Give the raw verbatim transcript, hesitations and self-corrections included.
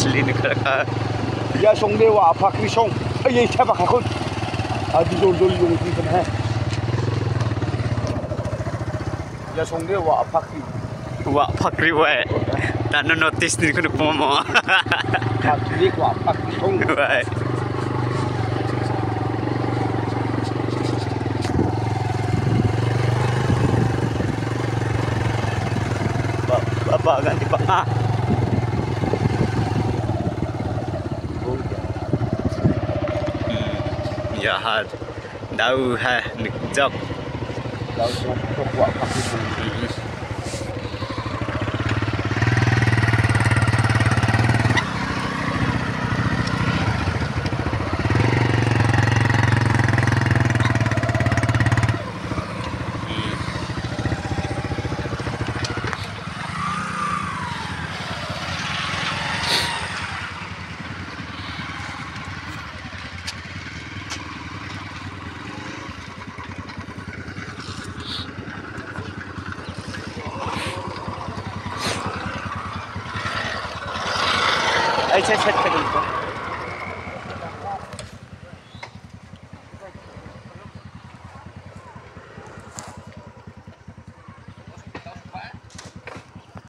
asli ni keraka. Ya song dewa pak ni song. Ay siapa kakun? Adi jol jol yung kita na. Ya song dewa pak ni. Wa pakri wa. Tak no notice ni kena pomo. Pak ni wa pak ni song. Wa. Apa ganti pak ah. Ya had dau ha nik jok. Dau jok jok wa pak ni song. Ay, chat chat ka dito.